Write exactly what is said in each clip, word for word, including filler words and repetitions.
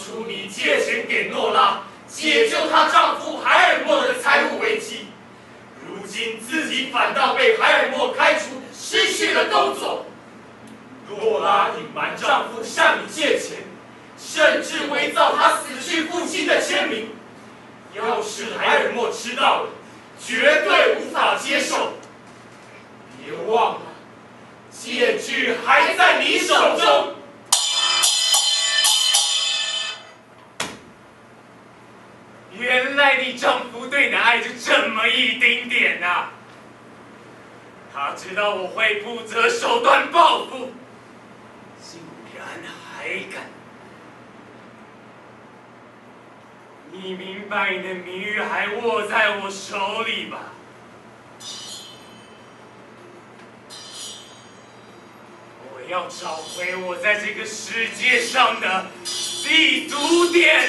初你借钱给诺拉，解救她丈夫海尔默的财务危机，如今自己反倒被海尔默开除，失去了工作。诺拉隐瞒丈夫向你借钱，甚至伪造他死去父亲的签名。要是海尔默知道了，绝对无法接受。别忘了，戒指还在你手中。原来你丈夫对你的爱就这么一丁点啊！他知道我会不择手段报复，竟然还敢！你明白你的名誉还握在我手里吧？我要找回我在这个世界上的立足点。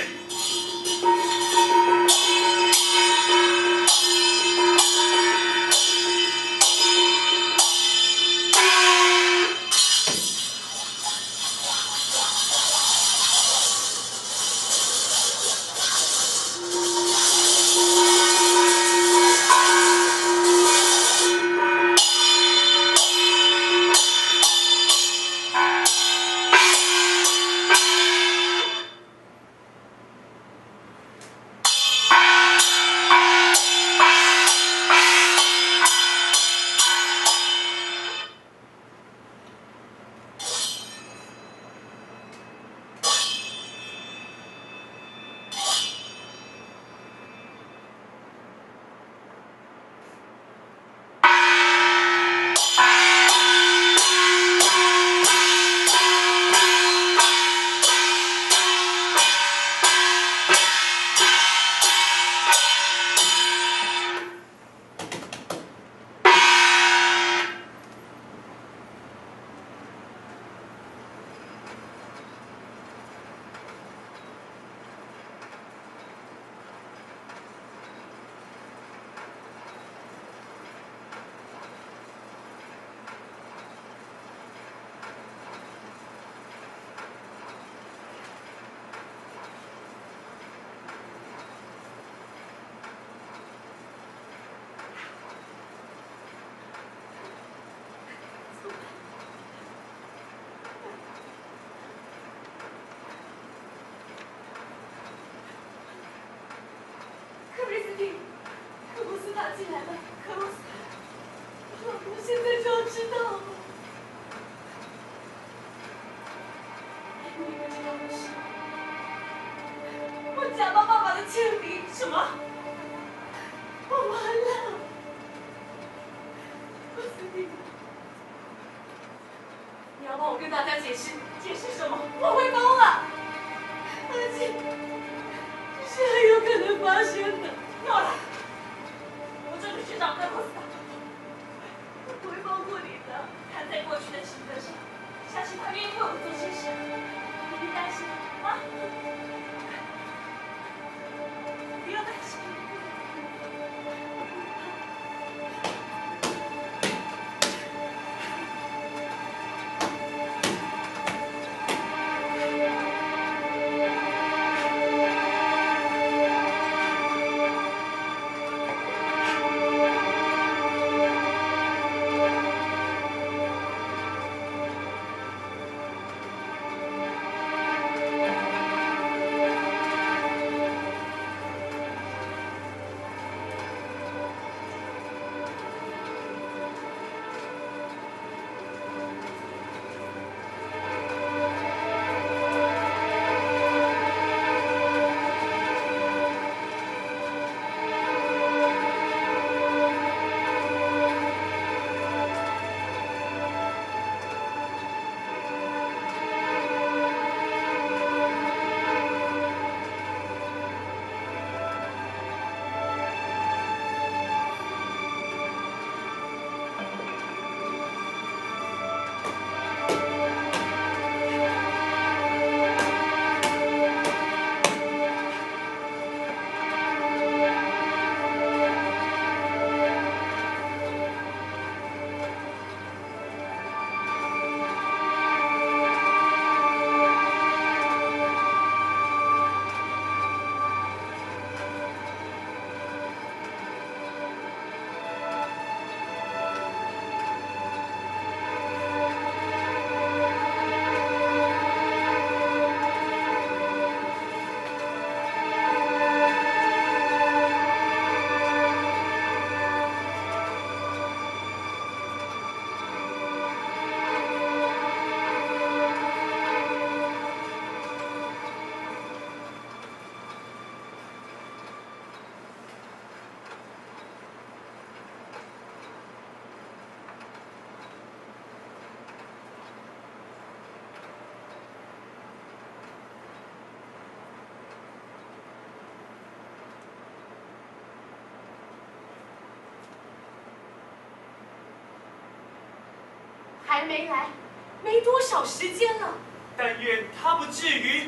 还没来，没多少时间了。 但愿他不至于。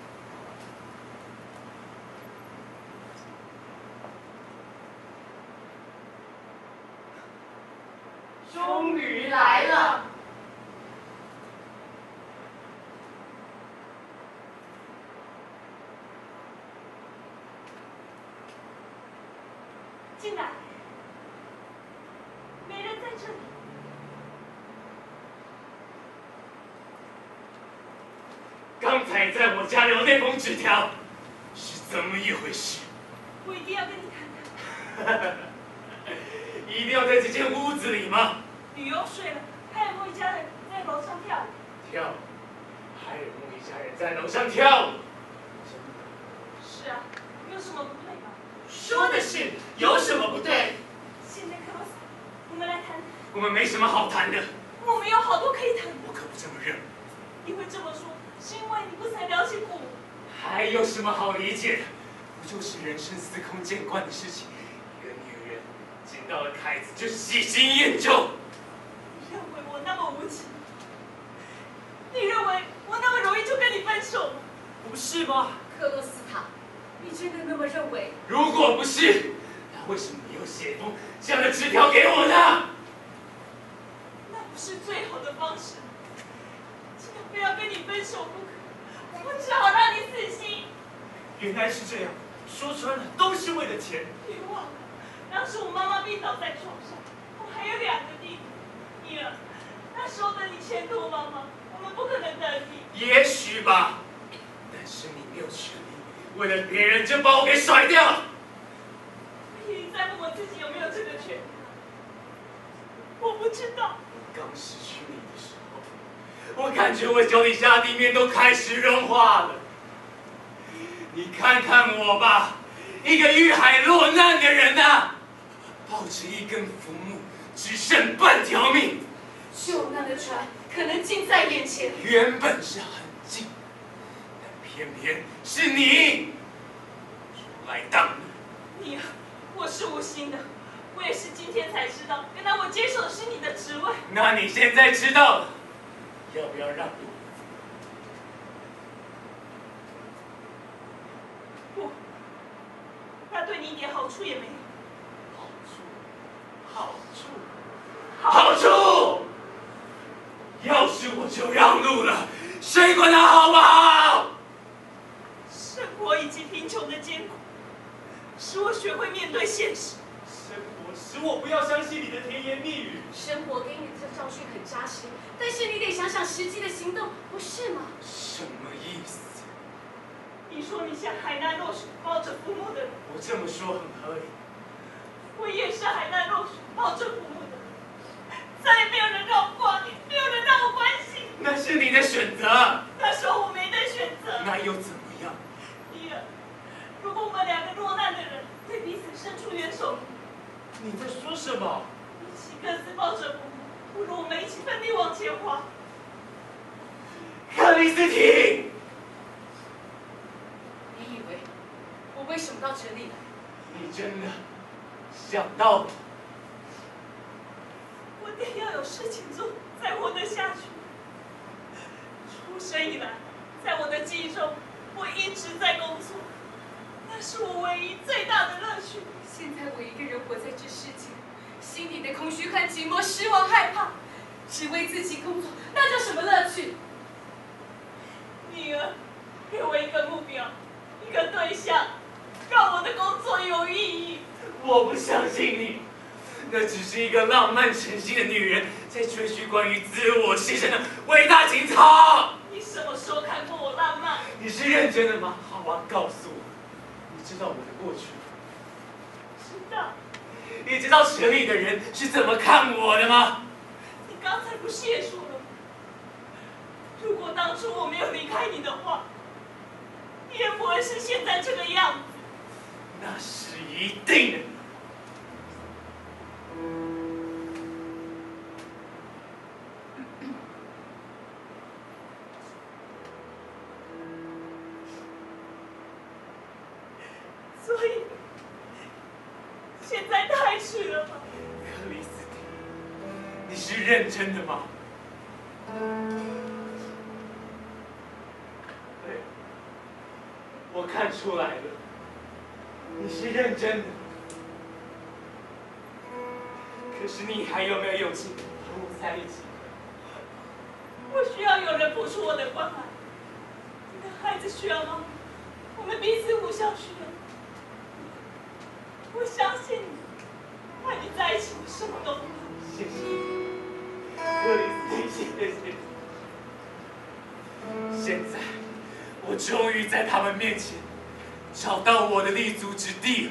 终于来了。进来。没人在这里。 刚才在我家留那封纸条是怎么一回事？ 我一定要跟你谈谈。 一定要在这间屋子里吗？ 女佣睡了，海尔莫一家人在楼上跳舞。 跳舞？海尔莫一家人在楼上跳舞？ 是啊，有什么不对吗？ 说的是，有什么不对？ 现在克罗斯，我们来谈。 我们没什么好谈的。 我们有好多可以谈的。 我可不这么认为。 你会这么说，是因为你不曾了解过我。 还有什么好理解的？不就是人生司空见惯的事情？一个女人见到了凯子就喜新厌旧。 你认为我那么无情？你认为我那么容易就跟你分手吗？ 不是吗？ 克洛斯塔，你真的那么认为？ 如果不是，那为什么你又写一封这样的纸条给我呢？ 那不是最好的方式。真的非要跟你分手不可，我只好让你死心。 原来是这样，说穿了都是为了钱。 别忘了，当时我妈妈病倒在床上，我还有两个弟弟。伊尔，那时候的你前途茫茫，我们不可能等你。 也许吧，但是你没有权利为了别人就把我给甩掉。 我已经在问我自己有没有这个权利。我不知道。 刚失去你的时候，我感觉我脚底下的地面都开始融化了。你看看我吧，一个遇海落难的人啊，抱着一根浮木，只剩半条命。 救难的船可能近在眼前， 原本是很近，但偏偏是你出来挡路。 你，我是无心的，我也是今天才知道，原来我接手的是你的职位。 那你现在知道了，要不要让路？ 不，那对你一点好处也没有。 好处，好处，好处！要是我就让路了，谁管他好不好？ 生活以及贫穷的艰苦，使我学会面对现实。 生活使我不要相信你的甜言蜜语。 生活给你的教训很扎实，但是你得想想实际的行动，不是吗？ 什么意思？ 你说你像海难若水抱着浮木的人， 我这么说很合理。 我也是海难若水抱着浮木的人，再也没有人让我挂念，没有人让我关心。 那是你的选择。 那时候我没得选择。 那又怎么样？ 伊尔，如果我们两个落难的人对彼此伸出援手， 你在说什么？ 一起各自抱着浮木，不如我们一起奋力往前滑。 克里斯汀， 你以为我为什么到这里来？ 你真的想到了？ 我得要有事情做，才活得下去。出生以来，在我的记忆中，我一直在工作，那是我唯一最大的乐趣。现在我一个人活在这世界，心底的空虚和寂寞、失望、害怕，只为自己工作，那叫什么乐趣？女儿，给我一个目标，一个对象，让我的工作有意义。 我不相信你，那只是一个浪漫成性的女人在吹嘘关于自我牺牲的伟大情操。 你什么时候看过我浪漫？ 你是认真的吗？好啊，告诉我，你知道我的过去吗？ 知道。 你知道城里的人是怎么看我的吗？ 你刚才不是也说了吗？如果当初我没有离开你的话，你也不会是现在这个样子。 那是一定的。 所以，现在太迟了吧？ 克里斯汀，你是认真的吗？ 对，我看出来了，你是认真的。可是你还有没有勇气和我在一起？ 我需要有人付出我的关爱。你的孩子需要妈妈，我们彼此互相需要。我相信你，和你在一起，我什么都不怕。 谢谢你，克里斯汀，谢谢你。现在，我终于在他们面前找到我的立足之地了。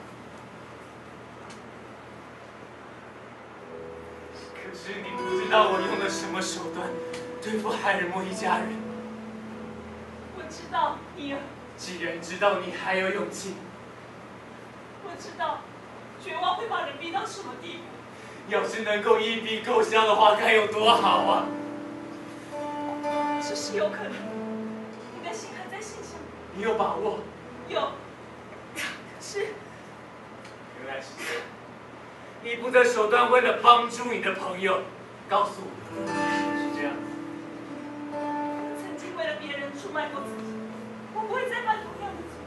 可是你不知道我用了什么手段对付海尔默一家人。 我知道，伊尔。 既然知道你还有勇气， 我知道，绝望会把人逼到什么地步。 要是能够一笔勾销的话，该有多好啊！ 这是有可能的。你的心还在信上。 你有把握？ 有。可是， 原来是这样。你不择手段为了帮助你的朋友，告诉我，是这样。 我曾经为了别人出卖过自己，我不会再犯同样的错。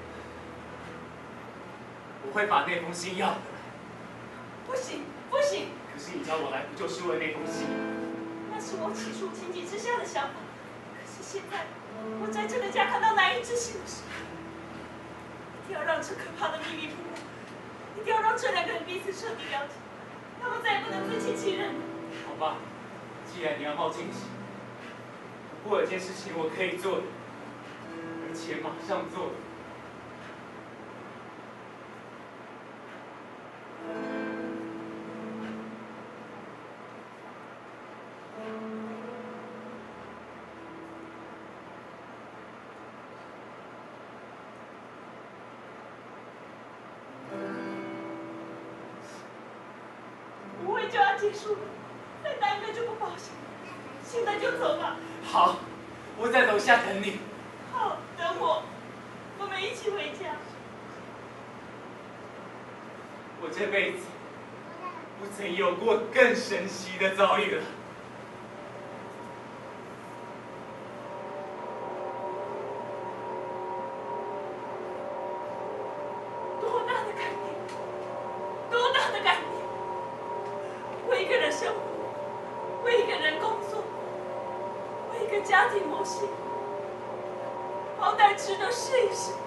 我会把那封信要回来。 不行，不行！ 可是你叫我来，不就是为那封信？ 那是我起初情急之下的想法。可是现在，我在这个家看到难以置信的事。一定要让这可怕的秘密曝光，一定要让这两个人彼此彻底了解，他们再也不能自欺欺人了。 好吧，既然你要冒进行，不过有件事情我可以做的，而且马上做的。 舞会就要结束了，再耽搁就不保险。现在就走吧。 好，我在楼下等你。 好，等我，我们一起回家。 我这辈子不曾有过更神奇的遭遇了。 多大的改变！多大的改变！为一个人生活，为一个人工作，为一个家庭谋生，好歹值得试一试。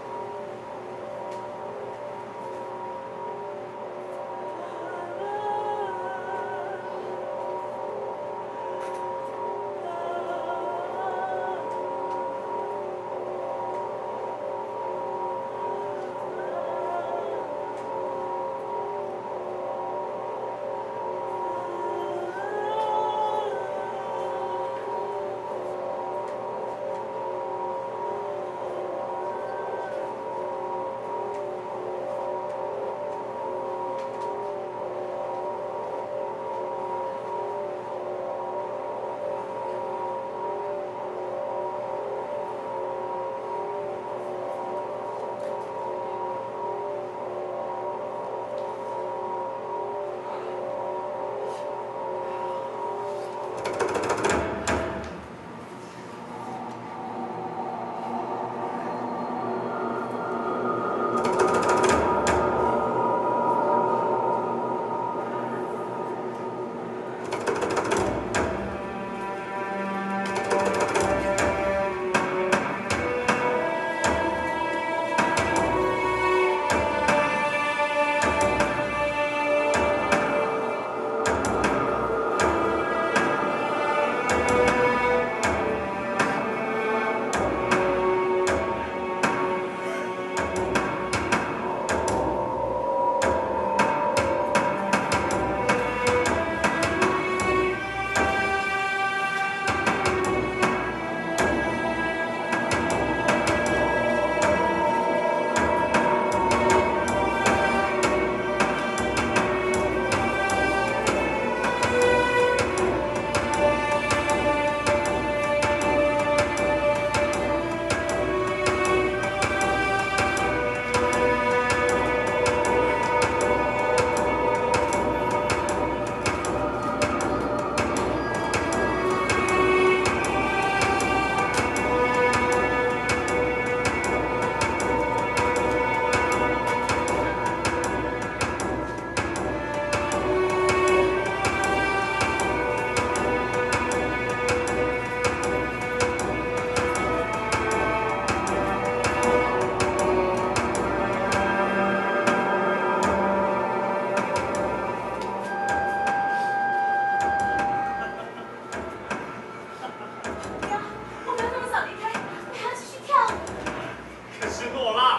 是诺拉。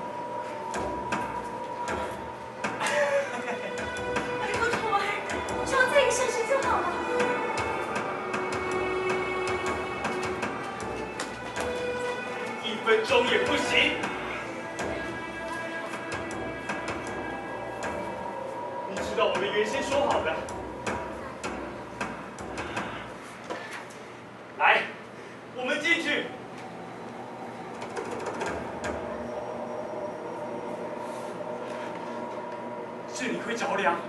拜托童儿，只要再一个小时就好了。 一分钟也不行。你知道我们原先说好的。来，我们进去。这里会着凉。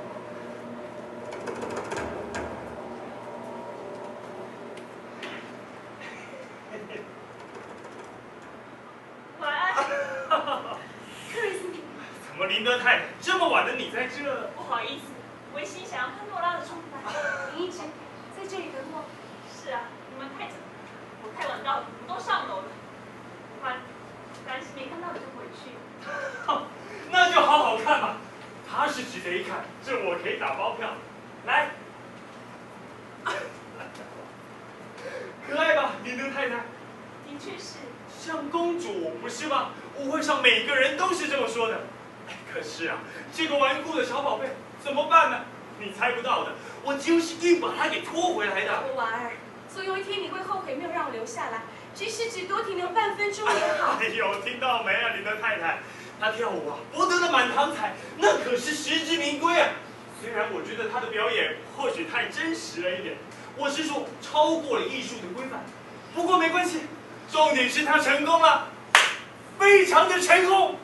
晚安，克瑞斯汀。 怎么林德太太这么晚了你在这？ 不好意思，维新想要看诺拉的装扮，你一直在这里等我。是啊，你们太早，我太晚到了，你们都上楼了。晚，担心没看到你就回去。 那就好好看吧。他是值得一看，这我可以打包票。来，可爱吧，林德太太？ 的确是。 像公主不是吗？舞会上每个人都是这么说的。可是啊，这个顽固的小宝贝怎么办呢？你猜不到的，我就是硬把她给拖回来的。 我婉儿，总有一天你会后悔没有让我留下来，即使只多停留半分钟也好。 哎呦，听到没啊，林德太太？她跳舞啊，博得了满堂彩，那可是实至名归啊。虽然我觉得她的表演或许太真实了一点，我是说超过了艺术的规范。不过没关系，重点是她成功了，非常的成功。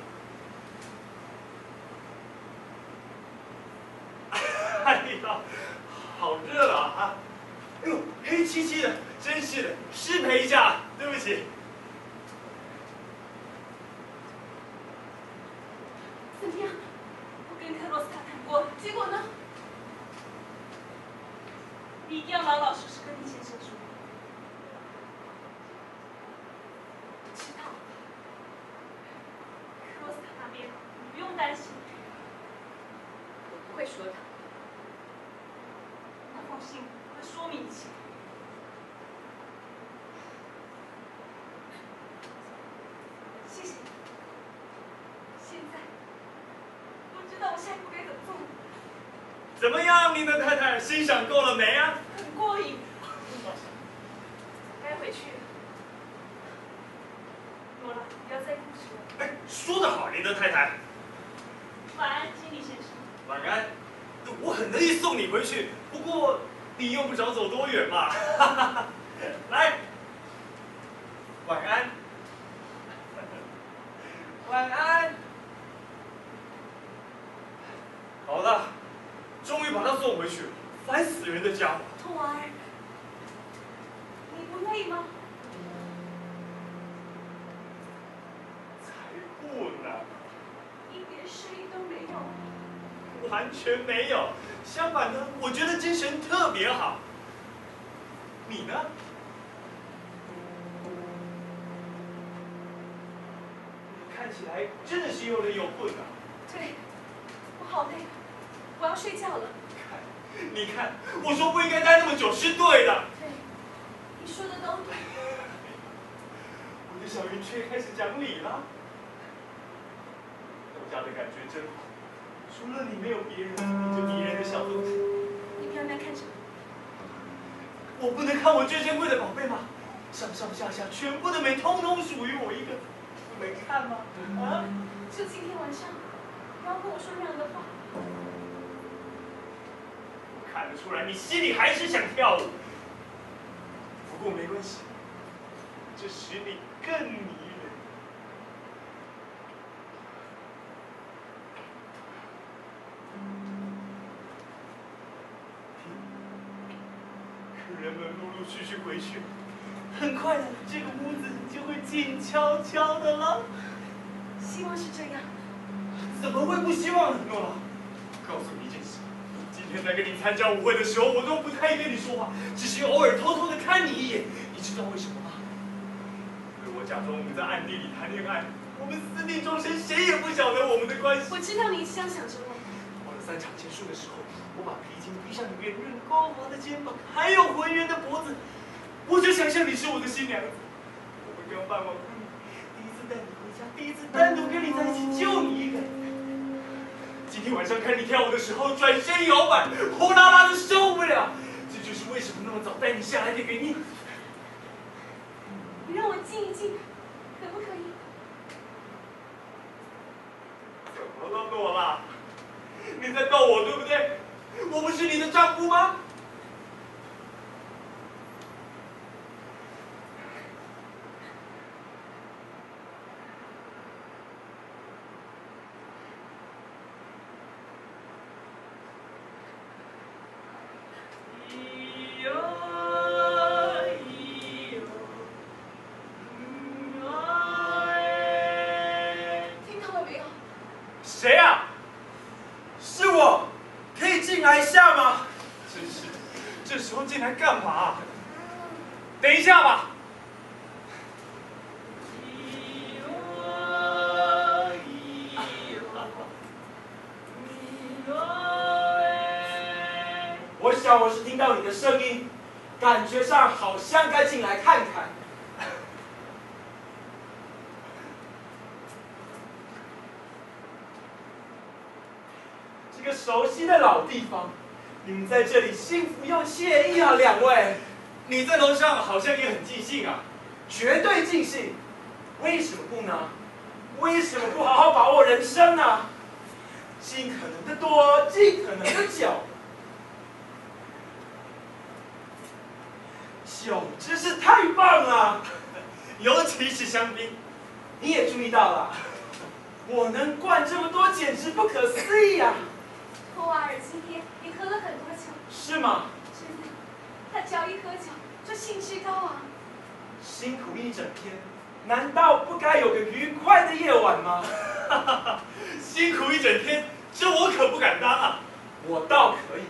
哎呀，好热啊！哎呦，黑漆漆的，真是的，失陪一下，对不起。 怎么样？我跟克罗斯塔谈过，结果呢？ 你一定要老老实实跟你先生说。 我知道， 克罗斯塔那边你不用担心， 我不会说的。 那封信会说明一切。谢谢你。现在我知道我下一步该怎么做了。 怎么样，您的太太欣赏够了没啊？ 很过瘾。该回去了。诺拉，不要再故事了。 哎，说得好，您的太太。 晚安，经理先生。 晚安。我很乐意送你回去，不过你用不着走多远嘛。来，晚安。晚安。好了，终于把他送回去了，烦死人的家伙。 童儿，你不累吗？ 才不呢。 一点声音都没有。 完全没有，相反的，我觉得精神特别好。你呢？你看起来真的是又累又困啊。 对，我好累，我要睡觉了。 看，你看，我说不应该待那么久是对的。 对，你说的都对。 我的小云雀开始讲理了。到家的感觉真好。除了你，没有别人，你这迷人的小东西。 你漂亮看什么？ 我不能看我最珍贵的宝贝吗？上上下下全部的美，通通属于我一个，不能看吗？啊？ 就今天晚上，不要跟我说那样的话。 我看得出来，你心里还是想跳舞。不过没关系，这使你更迷人。客人们陆陆续续回去，很快的，这个屋子就会静悄悄的了。 希望是这样。 怎么会不希望呢，诺拉？告诉你一件事，今天在跟你参加舞会的时候，我都不太跟你说话，只是偶尔偷偷的看你一眼。你知道为什么吗？因为我假装我们在暗地里谈恋爱，我们私定终身，谁也不晓得我们的关系。 我知道你这样想着我。 到了散场结束的时候，我把披巾披上你圆润光滑的肩膀，还有浑圆的脖子，我就想象你是我的新娘子。我们刚办完婚礼，第一次带你回家， 家第一次单独跟你在一起，就你一个人。今天晚上看你跳舞的时候，转身摇摆，呼啦啦的受不了。这就是为什么那么早带你下来的原因。 你让我静一静，可不可以？ 怎么了，诺拉？你在逗我对不对？我不是你的丈夫吗？谁呀？是我，可以进来一下吗？真是，这时候进来干嘛？等一下吧。我想我是听到你的声音，感觉上好像该进来看看。这个熟悉的老地方，你们在这里幸福又惬意啊，两位。你在楼上好像也很尽兴啊。绝对尽兴，为什么不呢？为什么不好好把握人生呢？尽可能的多，尽可能的久。酒真是太棒了，尤其是香槟。你也注意到了，我能灌这么多，简直不可思议啊！ 托瓦尔今天也喝了很多酒。 是吗？ 真的，他只要一喝酒就兴致高昂。 辛苦一整天，难道不该有个愉快的夜晚吗？辛苦一整天，这我可不敢当啊！我倒可以。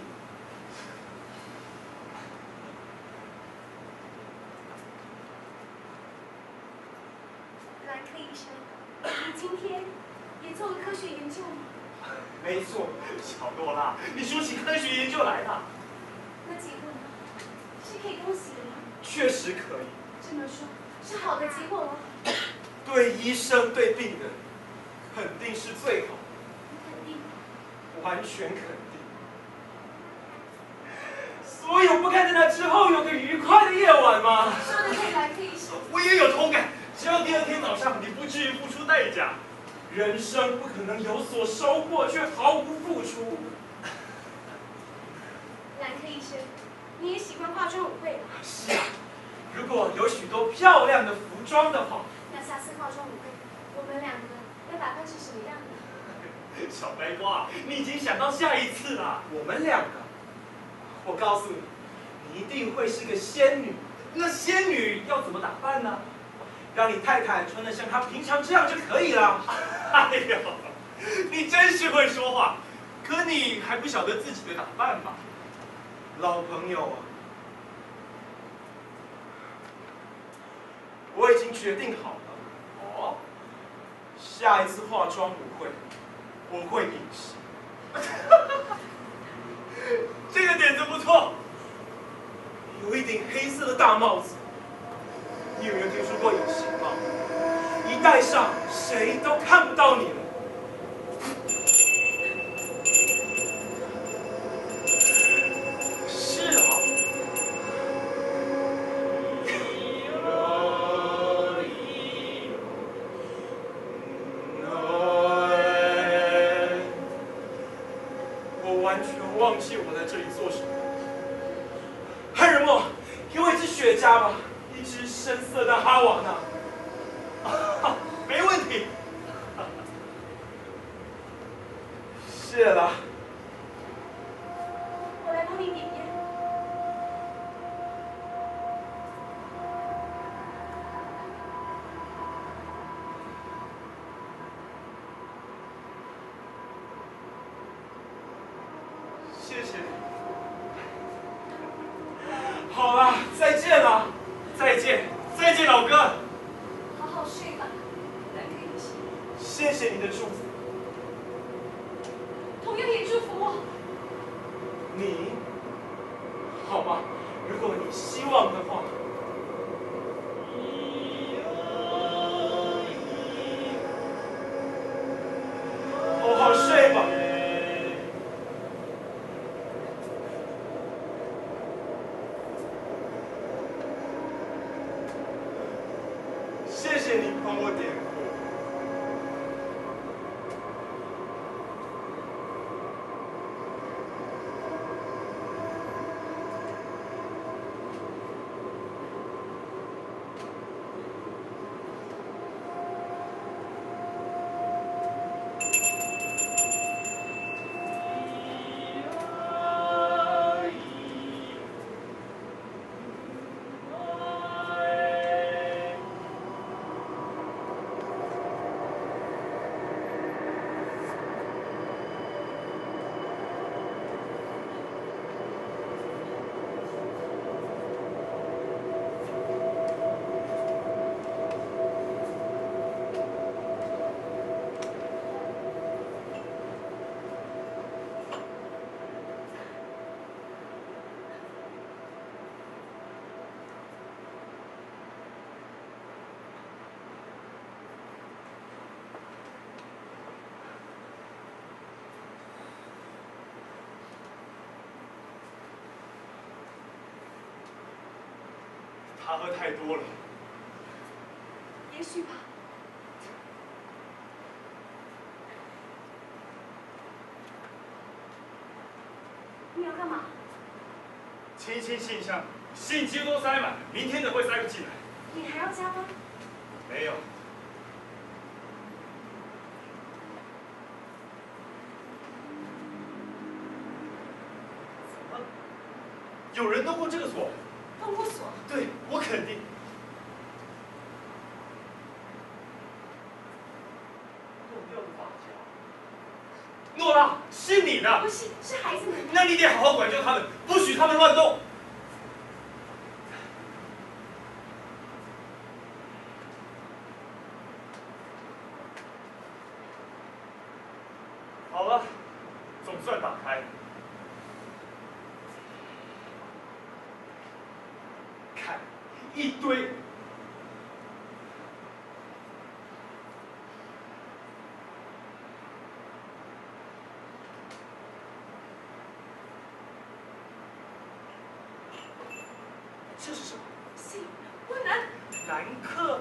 兰克医生，你今天也做了科学研究吗？ 没错，小诺拉，你说起科学研究来了。 那结果呢？是可以恭喜的吗？ 确实可以。 这么说，是好的结果吗？ 对医生对病人，肯定是最好。 肯定。 完全肯定。所以我不该在那之后有个愉快的夜晚吗？ 说的对，兰克医生。 我也有同感。只要第二天早上你不至于付出代价，人生不可能有所收获却毫无付出。 兰克医生，你也喜欢化妆舞会吧？ 是啊，如果有许多漂亮的服装的话， 那下次化妆舞会，我们两个要打扮成什么样呢？ 小白瓜，你已经想到下一次了。我们两个，我告诉你，你一定会是个仙女。那仙女要怎么打扮呢？让你太太穿得像她平常这样就可以了。哎呦，你真是会说话，可你还不晓得自己的打扮吧？老朋友啊，我已经决定好了。哦，下一次化妆舞会，我会隐形。这个点子不错，有一顶黑色的大帽子。你有没有听说过隐形帽？一戴上，谁都看不到你了。是啊。我完全忘记我在这里做什么。汉人莫，给我一支雪茄吧。一只深色的哈瓦那，啊，没问题。谢了。 我来帮你点烟。 谢谢你。好了，再见了。再见，再见，老哥。 好好睡吧，兰克医生。 谢谢你的祝福。 同样也祝福我。 你，好吧，如果你希望的话。 他喝太多了。 也许吧。你要干嘛？ 清清信箱，信几乎都塞满，明天的会塞不进来。 你还要加班？ 没有。怎么？有人动过这个锁？ 动过锁？ 对，我肯定。动掉的发夹。诺拉，是你的。 不是，是孩子们。 那你得好好管教他们，不许他们乱动。好了，总算打开了。看，一堆。这是什么？ 信，温南。 兰克。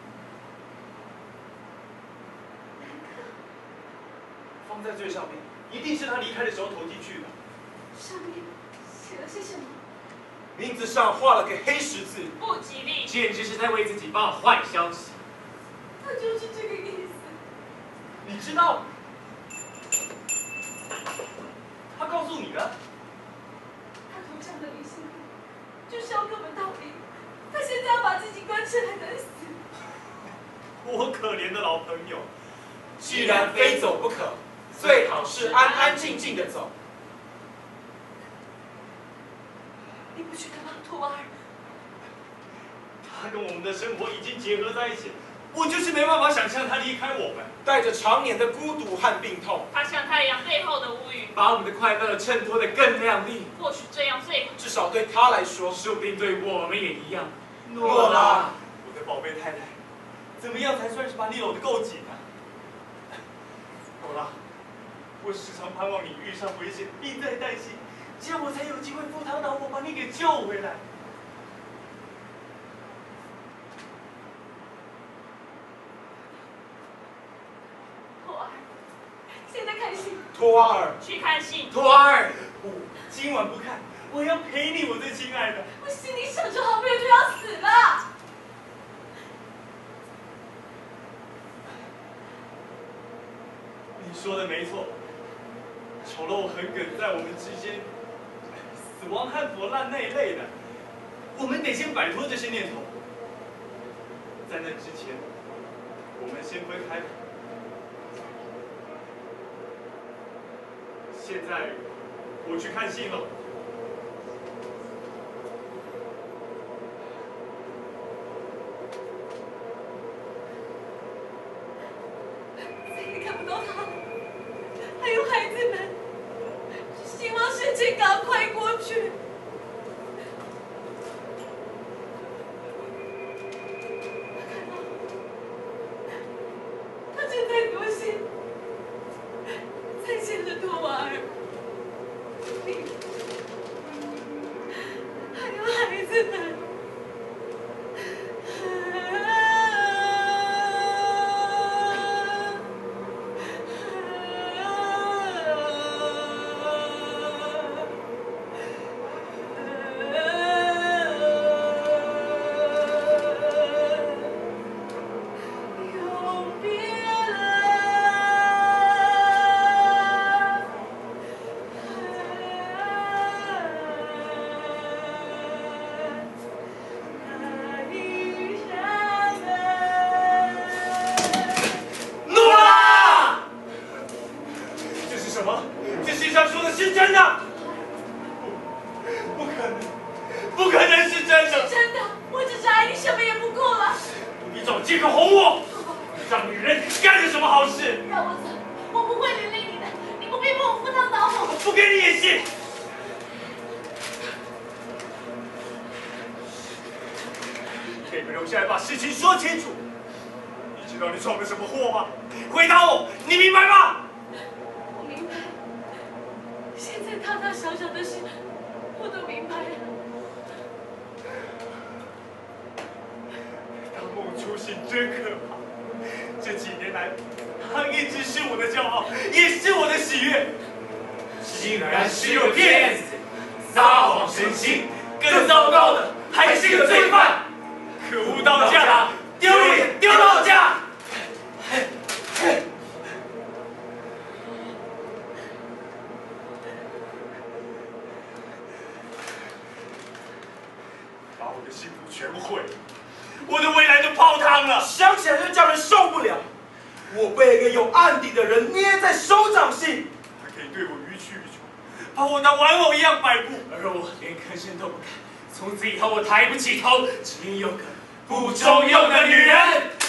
放在最上面，一定是他离开的时候投进去的。 上面写的是什么？ 名字上画了个黑十字， 不吉利， 简直是在为自己报坏消息。 他就是这个意思。 你知道？他告诉你的。 他投降的理性就是要跟我们道理，他现在要把自己关起来等死。 我可怜的老朋友， 既然非走不可，最好是安安静静的走。 你不觉得吗，托瓦尔？ 他跟我们的生活已经结合在一起，我就是没办法想象他离开我们， 带着常年的孤独和病痛。 它像太阳背后的乌云， 把我们的快乐衬托得更亮丽。 或许这样最好。 至少对他来说， 说不定对我们也一样。 诺拉， 我的宝贝太太，怎么样才算是把你搂得够紧呢？诺拉，我时常盼望你遇上危险，并在担心，这样我才有机会赴汤蹈火把你给救回来。 托瓦尔，现在看信。 托瓦尔， 去看信。 托瓦尔， 不，今晚不看，我要陪你，我最亲爱的。 我心里想着好朋友就要死了。 你说的没错，丑陋横梗在我们之间，死亡和腐烂那一类的，我们得先摆脱这些念头。在那之前，我们先分开吧。现在，我去看信了。 再也看不到他了，还有孩子们，希望事情赶快过去。他看到，他正在读信，再见了，托瓦尔。你，还有孩子们。 借口哄我，让女人干了什么好事？ 让我走，我不会连累你的，你不必帮我赴汤蹈火。 我不给你演戏。给你们留下来把事情说清楚。你知道你闯了什么祸吗？回答我，你明白吗？ 我明白，现在大大小小的事，我都明白了。 初心真可怕。这几年来，他一直是我的骄傲，也是我的喜悦。竟然是个骗子，撒谎成性，更糟糕的还是个罪犯。可恶到家，丢脸丢到家！把我的幸福全毁了，我的未来就泡汤了。 想起来就叫人受不了。我被一个有案底的人捏在手掌心， 他可以对我予取予求，把我当玩偶一样摆布，而我连吭声都不敢。从此以后，我抬不起头，只因有个不中用的女人。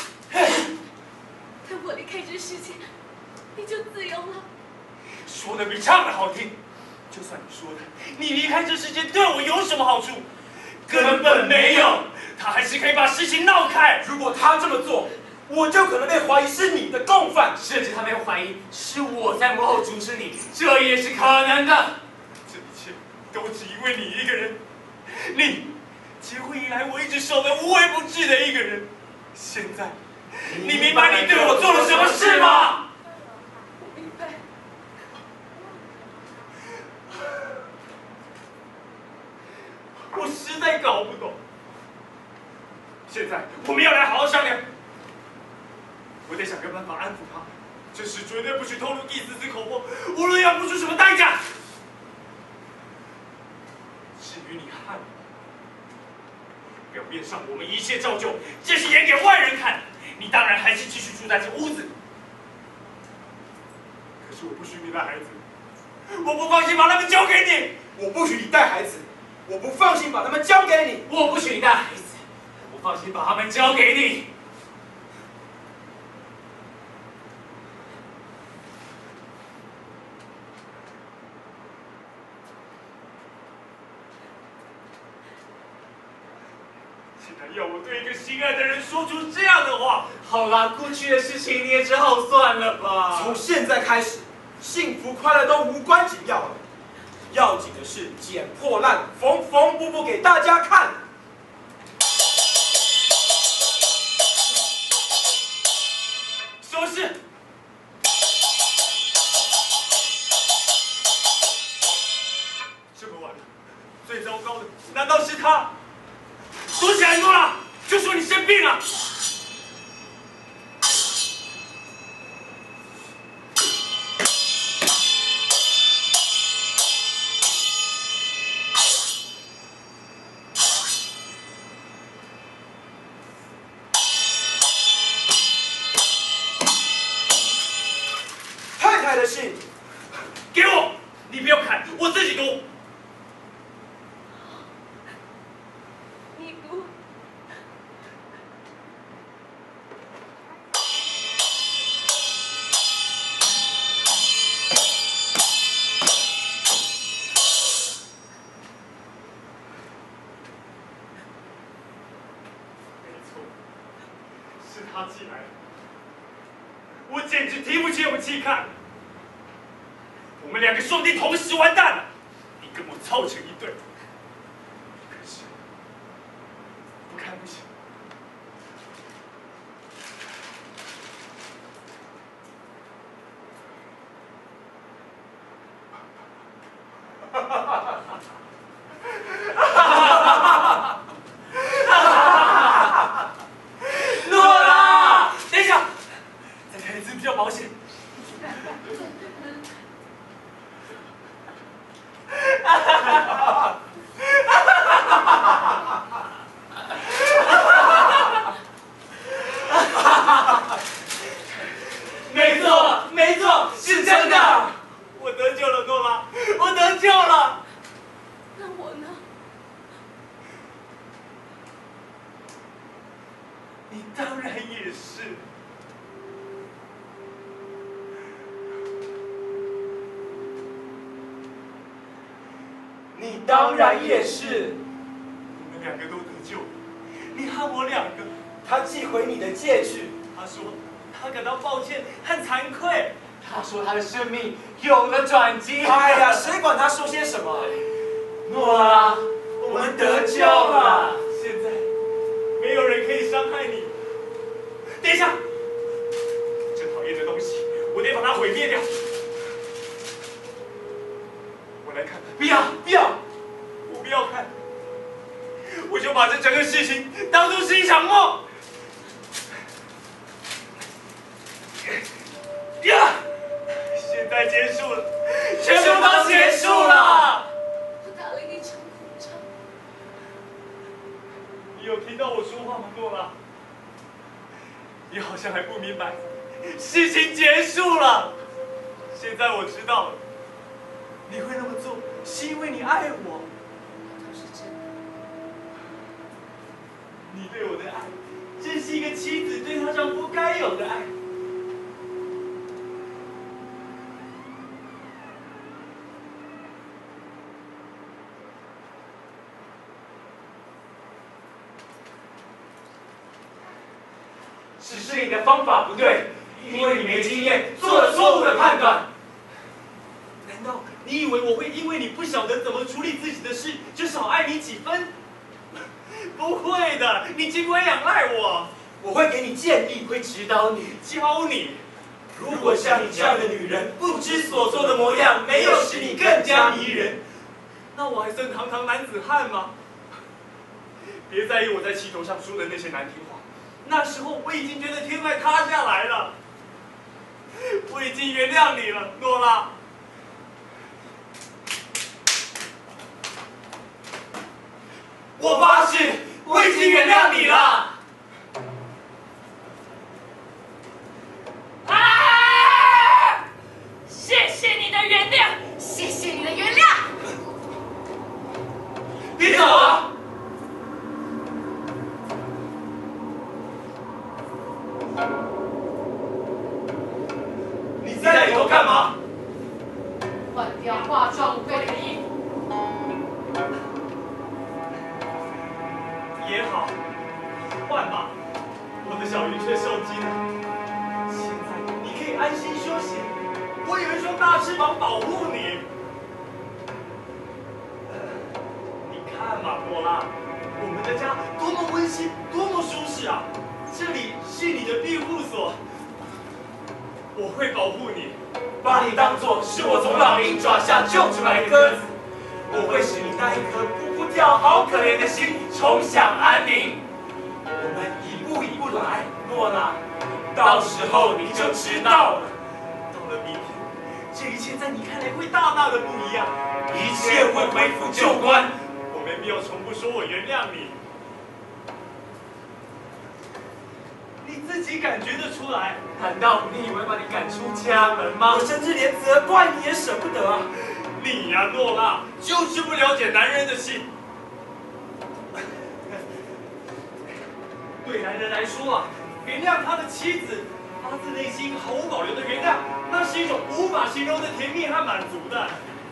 等我离开这世界，你就自由了。 说的比唱的好听。就算你说的，你离开这世界对我有什么好处？根本没有。他还是可以把事情闹开。 如果他这么做，我就可能被怀疑是你的共犯， 甚至他没有怀疑是我在幕后主持你，这也是可能的。这一切都只因为你一个人。你结婚以来我一直守得无微不至的一个人，现在你明白你对我做了什么事吗？ 我明白。 我实在搞不懂。现在我们要来好好商量。我得想个办法安抚他，这事绝对不许透露一丝丝口风，无论要付出什么代价。至于你和我，表面上我们一切照旧，这是演给外人看。你当然还是继续住在这屋子。可是我不许你带孩子，我不放心把他们交给你。 我不许你带孩子，我不放心把他们交给你。 我不许你带孩子，我不放心把他们交给你。竟然要我对一个心爱的人说出这样的话！好啦，过去的事情你也只好算了吧。 从现在开始，幸福快乐都无关紧要了，要紧的是捡破烂，缝缝补补给大家看。 什么事？这么晚了，最糟糕的难道是他？躲起来，诺拉！就说你生病了。 太太的信， 给我！你不要看，我自己读。 你读。 没错，是他寄来的，我简直提不起勇气看。我们两个兄弟同时完蛋了，你跟我凑成一对。可是，不看不行。哈哈哈哈哈！哈哈哈哈！诺拉，等一下，再看一次比较保险。哈哈哈哈哈！没错，没错，是真的。我得救了，诺拉，我得救了。 那我呢？ 你当然也是。 你当然也是。 我们两个都得救了，你和我两个。 他寄回你的戒指， 他说他感到抱歉和惭愧。他说他的生命有了转机。 哎呀，谁管他说些什么？ 诺拉，我们得救了。现在没有人可以伤害你， 等一下，这讨厌的东西，我得把它毁灭掉。我来看看。 不要不要， 我不要看，我就把这整个事情当作是一场梦。呀！现在结束了，全部都结束了。 我打了一场苦仗。 你有听到我说话吗，诺拉？你好像还不明白，事情结束了。现在我知道了，你会那么做，是因为你爱我。 都是真的。 你对我的爱，这是一个妻子对她丈夫该有的爱。 只是你的方法不对，因为你没经验，做了错误的判断。 难道你以为我会因为你不晓得怎么处理自己的事，就少爱你几分？不会的，你尽管仰赖我， 我会给你建议，会指导你。 教你。 如果像你这样的女人，不知所措的模样，没有使你更加迷人， 那我还算堂堂男子汉吗？别在意我在气头上说的那些难听话，那时候我已经觉得天快塌下来了。我已经原谅你了，诺拉。 我发誓，我已经原谅你了。 啊！谢谢你的原谅，谢谢你的原谅。 别走啊！你在里头干嘛？ 换掉化妆舞会的衣服。 也好，换吧。我的小云雀受惊了，现在你可以安心休息。我有一双大翅膀保护你。你看嘛，诺拉，我们的家多么温馨，多么舒适啊！这里是你的庇护所，我会保护你， 把你当作是我从老鹰爪下救出来的鸽子，我会使你那一颗扑扑跳、好可怜的心重享安宁。我们一步一步来，诺拉，到时候你就知道了。 到了明天，这一切在你看来会大大的不一样， 一切会恢复旧观。 我没必要重复说我原谅你。你自己感觉得出来？ 难道你以为把你赶出家门吗？我甚至连责怪你也舍不得啊！ 你呀，诺拉，就是不了解男人的心。对男人来说啊，原谅他的妻子，发自内心、毫无保留的原谅，那是一种无法形容的甜蜜和满足的。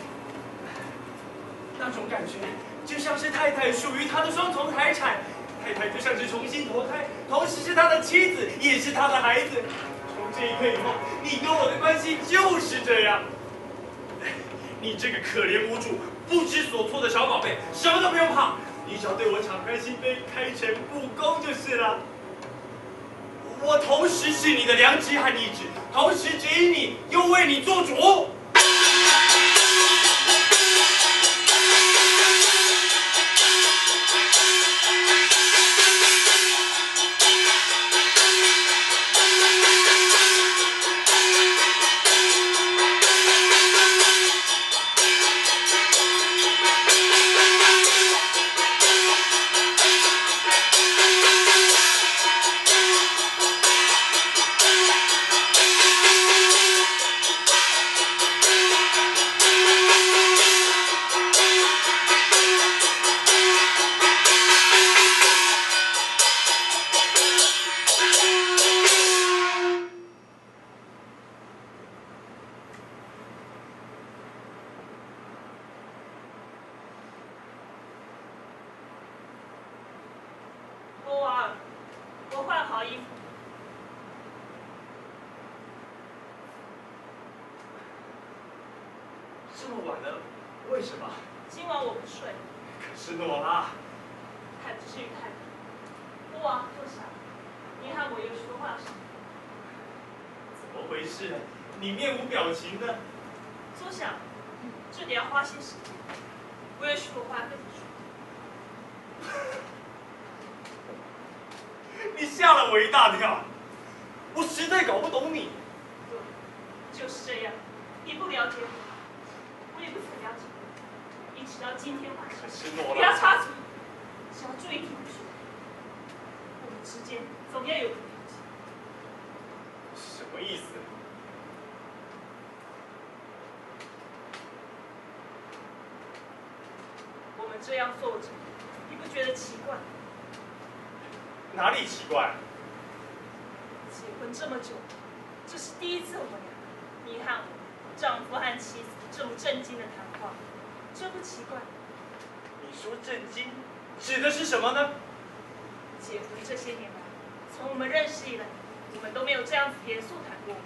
那种感觉，就像是太太属于他的双重财产。太太就像是重新投胎，同时是他的妻子，也是他的孩子。从这一刻以后，你跟我的关系就是这样。你这个可怜无助、不知所措的小宝贝，什么都不用怕，你只要对我敞开心扉、开诚布公就是了。我同时是你的良知和意志，同时指引你，又为你做主。 我换好衣服。 这么晚了，为什么？ 今晚我不睡。 可是诺拉， 太不至于太晚。国王坐下。 你和我有许多话说。 怎么回事？你面无表情的。 坐下，这里要花些时间。我有许多话跟你说。 你吓了我一大跳，我实在搞不懂你。 对，就是这样。你不了解我，我也不曾了解你，一直到今天晚上。 可是诺拉， 不要插嘴，只要注意听我说。我们之间总要有个了解。 什么意思？ 我们这样坐着，你不觉得奇怪？ 哪里奇怪？ 结婚这么久，这是第一次我们俩，你和我，丈夫和妻子这么正经的谈话，这不奇怪。 你说震惊，指的是什么呢？ 结婚这些年来，从我们认识以来，我们都没有这样子严肃谈过话。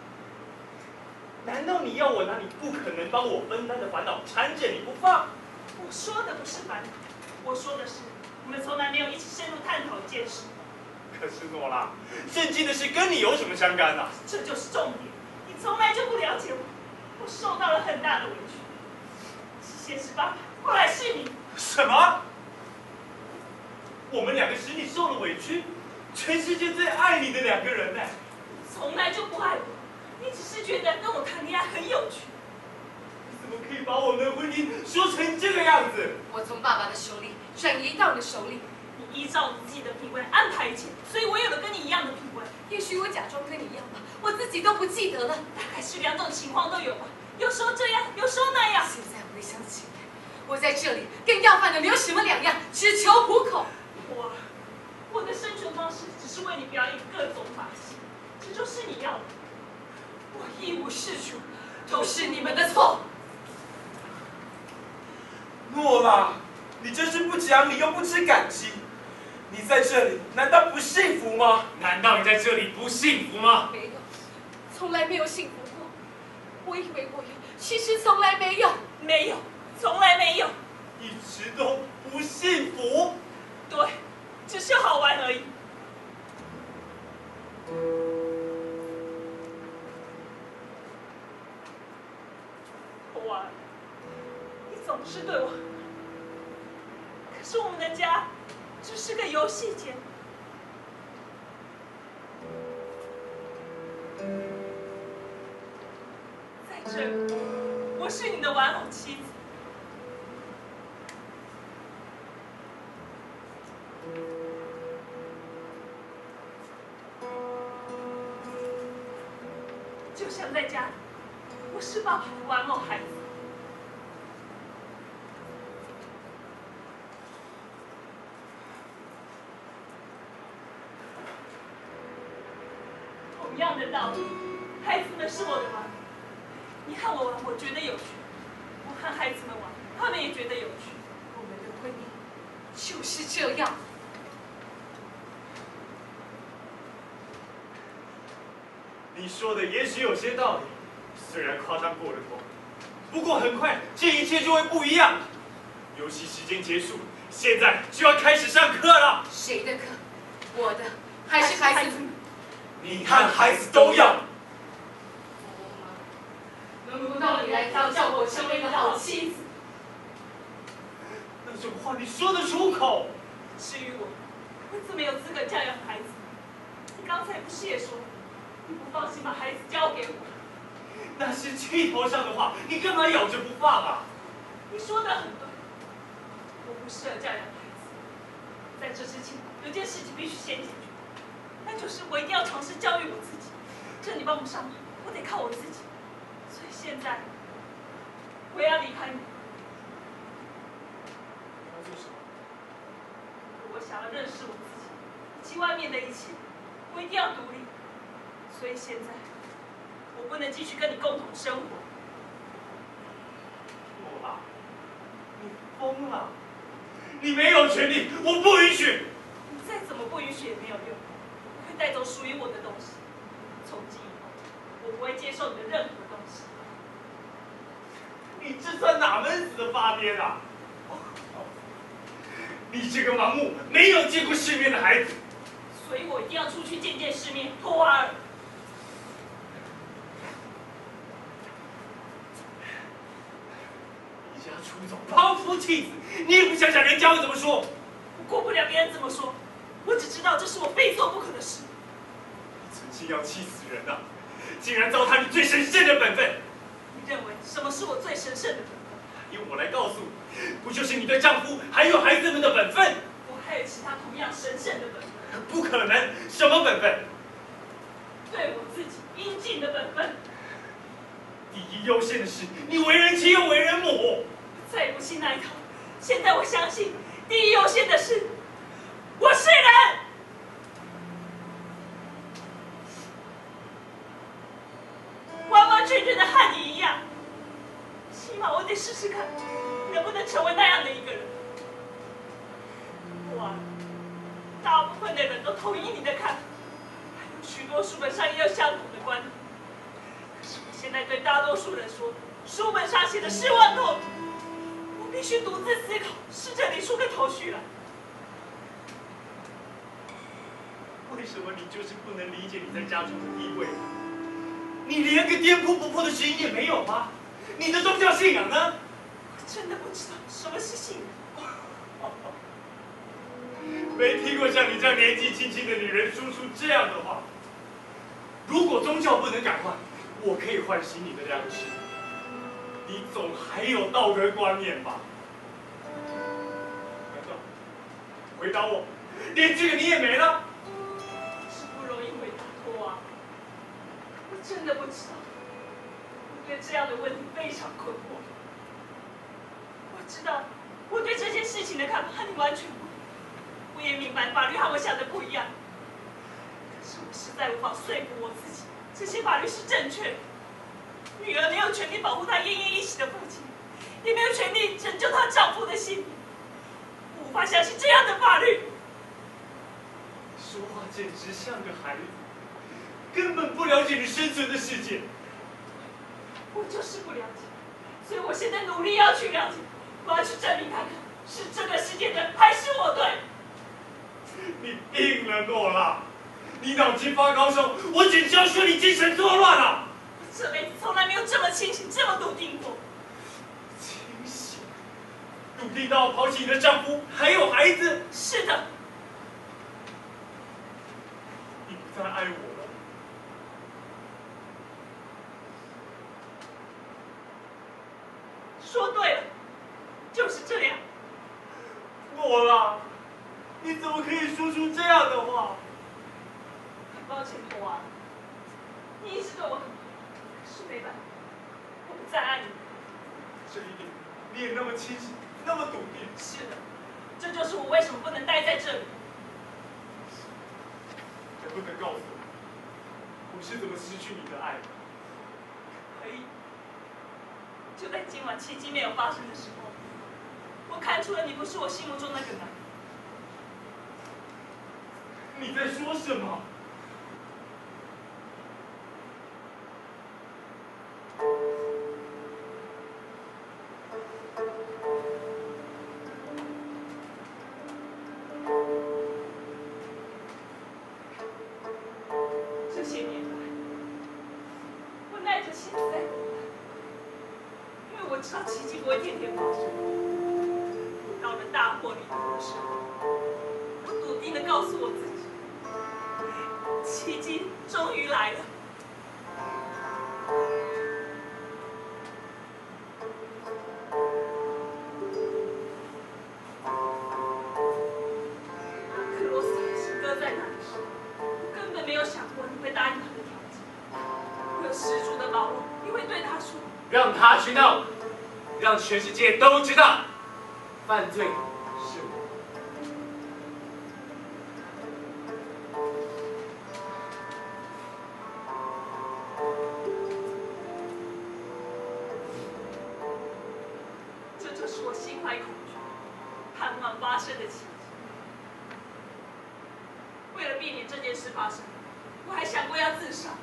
难道你要我拿你不可能帮我分担的烦恼缠着你不放？ 我说的不是烦恼，我说的是我们从来没有一起深入探讨一件事。 可是诺拉，震惊的事跟你有什么相干呢、啊？ 这就是重点，你从来就不了解我，我受到了很大的委屈。先是爸爸，后来是你。 什么？我们两个使你受了委屈？全世界最爱你的两个人呢？ 从来就不爱我，你只是觉得跟我谈恋爱很有趣。 你怎么可以把我们的婚姻说成这个样子？ 我从爸爸的手里转移到你的手里， 你依照你自己的品味安排一切，所以我有了跟你一样的品味。 也许我假装跟你一样吧，我自己都不记得了。 大概是两种情况都有吧，有时候这样，有时候那样。 现在回想起来，我在这里跟要饭的没有什么两样，只求糊口。 我，我的生存方式只是为你表演各种把戏，这就是你要的。我一无是处，都是你们的错。 诺拉，你真是不讲理又不知感激。你在这里难道不幸福吗？ 难道你在这里不幸福吗？ 没有，从来没有幸福过。我以为我有，其实从来没有。 没有，从来没有。 一直都不幸福。 对，只是好玩而已。好玩，你总是对我很好，可是我们的家只是个游戏间。在这里，我是你的玩偶妻子。就像在家里，我是爸爸的玩偶孩子。同样的道理，孩子们是我的玩偶。你和我玩，我觉得有趣；我和孩子们玩，他们也觉得有趣。 我们的婚姻就是这样。 你说的也许有些道理，虽然夸张过了头，不过很快这一切就会不一样。游戏时间结束，现在就要开始上课了。 谁的课？我的还是孩子们？ 你和孩子都要。 轮不到你来调教我成为一个好妻子。 那种话你说得出口？ 至于我，我怎么有资格教养孩子？你刚才不是也说，你不放心把孩子交给我？ 那是气头上的话，你干嘛咬着不放啊？ 你说的很对，我不适合教养孩子。在这之前，有件事情必须先解决，那就是我一定要尝试教育我自己。这你帮不上忙，我得靠我自己。所以现在，我要离开你。 要做什么？ 我想要认识我自己，以及外面的一切，我一定要独立。所以现在，我不能继续跟你共同生活。 诺拉，你疯了！你没有权利，我不允许。 你再怎么不允许也没有用，我会带走属于我的东西。从今以后，我不会接受你的任何东西。 你这算哪门子的发癫啊！你这个盲目、没有见过世面的孩子！ 所以我一定要出去见见世面。托瓦尔， 离家出走，抛夫弃子，你也不想想人家会怎么说？ 我顾不了别人怎么说，我只知道这是我非做不可的事。 你存心要气死人呐、啊，竟然糟蹋你最神圣的本分！ 你认为什么是我最神圣的本分？ 由我来告诉你，不就是你对丈夫还有孩子们的本分？ 我还有其他同样神圣的本分。 不可能，什么本分？ 对我自己应尽的本分。 第一优先的是你为人妻又为人母。 我再也不信那一套。现在我相信，第一优先的是，我是人。完完全全的和你一样，起码我得试试看，能不能成为那样的一个人。哇，大部分的人都同意你的看法，还有许多书本上也有相同的观点。可是我现在对大多数人说，书本上写的是妄动，我必须独自思考，试着理出个头绪来。 为什么你就是不能理解你在家中的地位？你连个颠扑不破的心也没有吗？你的宗教信仰呢？ 我真的不知道什么是信仰。 没听过像你这样年纪轻轻的女人说出这样的话。如果宗教不能改换，我可以唤醒你的良知。你总还有道德观念吧？难道回答我，连这个你也没了？ 是不容易回答托啊，我真的不知道。我对这样的问题非常困惑。我知道我对这件事情的看法和你完全不同。我也明白法律和我想的不一样，可是我实在无法说服我自己，这些法律是正确的。女儿没有权利保护她奄奄一息的父亲，也没有权利拯救她丈夫的性命。我无法相信这样的法律。 说话简直像个孩子，根本不了解你生存的世界。 我就是不了解，所以我现在努力要去了解，我要去证明看看，是这个世界对，还是我对。 你病了，诺拉！你脑筋发高烧，我简直要说你精神错乱了。 我这辈子从来没有这么清醒，这么笃定过。 清醒，笃定到抛弃你的丈夫还有孩子。 是的。 你不再爱我了。 说对了，就是这样。 诺拉，你怎么可以说出这样的话？ 很抱歉，托娃，你一直对我很好，可是没办法，我不再爱你。 这一点你也那么清醒，那么笃定。 是的，这就是我为什么不能待在这里。 能不能告诉我，我是怎么失去你的爱的？ 可以。就在今晚奇迹没有发生的时候，我看出了你不是我心目中那个男人。 你在说什么？ 这些年来，我耐着性子在等待，因为我知道奇迹不会天天发生。到了大祸临头的时候，我笃定地告诉我自己，奇迹终于来了。克罗斯海是搁在那里时，我根本没有想过你会答应他的条件。我有十足的把握，你会对他说。 让他去闹，让全世界都知道，犯罪是我。 这就是我心怀恐惧、盼望发生的奇迹。为了避免这件事发生，我还想过要自杀。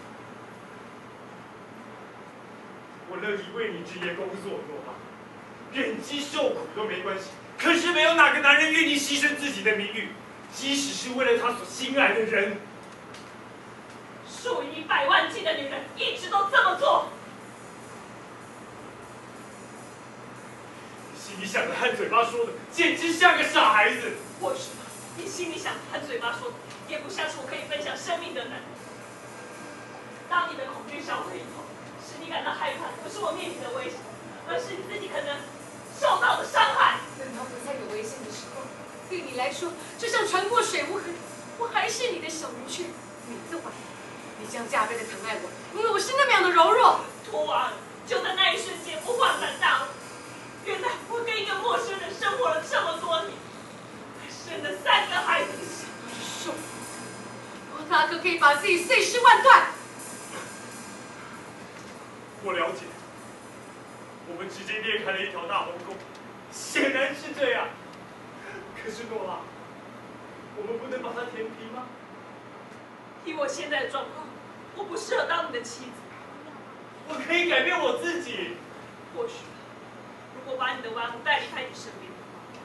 我乐意为你职业工作，诺拉，忍饥受苦都没关系。可是没有哪个男人愿意牺牲自己的名誉， 即使是为了他所心爱的人。 数以百万计的女人一直都这么做。 心里想的和嘴巴说的，简直像个傻孩子。 或许你心里想的和嘴巴说的，也不像是我可以分享生命的人。当你的恐惧消退以后，使你感到害怕，不是我面临的危险，而是你自己可能受到的伤害。 等到不再有危险的时候，对你来说，就像船过水无痕，我还是你的小云雀。每次怀疑，你将加倍的疼爱我，因为我是那么样的柔弱。 托儿，就在那一瞬间，我恍然大悟，原来我跟一个陌生人生活了这么多年，还生了三个孩子。 说，我哪可可以把自己碎尸万段？ 我了解，我们之间裂开了一条大鸿沟，显然是这样。可是诺拉，我们不能把它填平吗？ 以我现在的状况，我不适合当你的妻子。 我可以改变我自己。 或许，如果把你的玩物带离开你身边，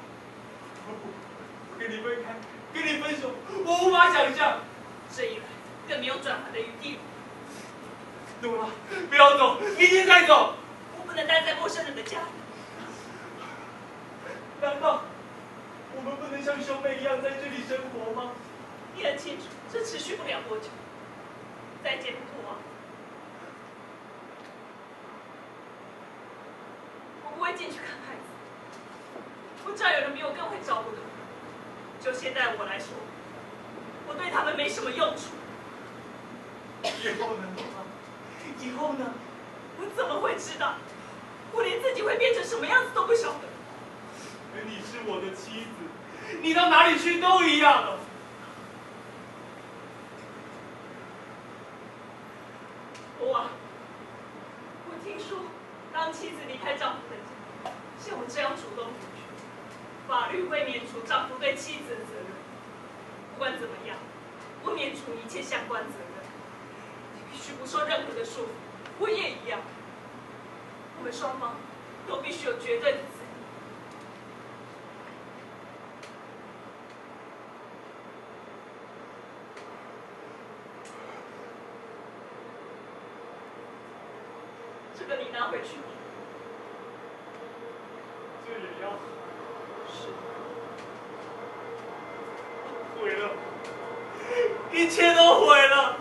我跟你分开，跟你分手，我无法想象。 这一来更没有转圜的余地了。 诺拉，不要走，你现在走。 我不能待在陌生人的家里。 难道我们不能像兄妹一样在这里生活吗？ 你很清楚，这持续不了多久。再见，托儿。我不会进去看孩子，我知道有人比我更会照顾他们。就现在我来说，我对他们没什么用处。 以后呢，诺拉？以后呢？ 我怎么会知道？我连自己会变成什么样子都不晓得。 可你是我的妻子，你到哪里去都一样。 我啊，我听说，当妻子离开丈夫的家，像我这样主动离去，法律会免除丈夫对妻子的责任。不管怎么样，我免除一切相关责任。你必须不受任何的束缚，我也一样。我们双方都必须有绝对的自由。这个你拿回去吧。 这也要是。 毁了，一切都毁了。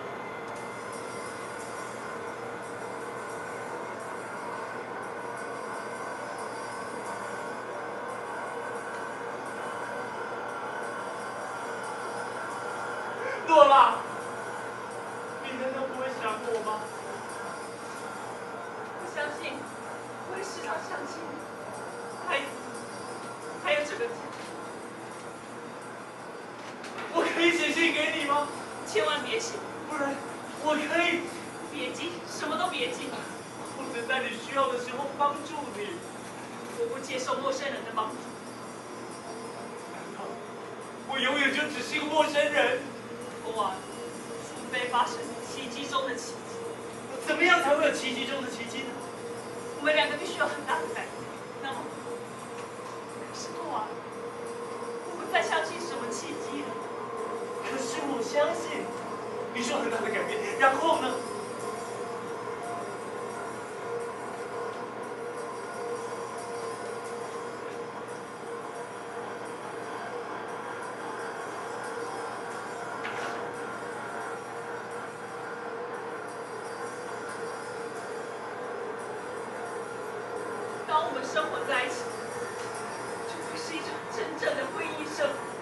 诺拉，你难道不会想我吗？ 我相信，我会时常想起你，孩子，还有这个家。 我可以写信给你吗？ 千万别写， 不然我可以。 别寄，什么都别寄。 我只在你需要的时候帮助你。 我不接受陌生人的帮助。 难道我永远就只是一个陌生人？ 我啊，除非发生奇迹中的奇迹。 怎么样才会有奇迹中的奇迹呢？ 我们两个必须有很大的改变。那么，可是我啊，我不再相信什么奇迹了。 可是我相信，你说很大的改变，然后呢？ 当我们生活在一起，就会是一场真正的婚姻生活。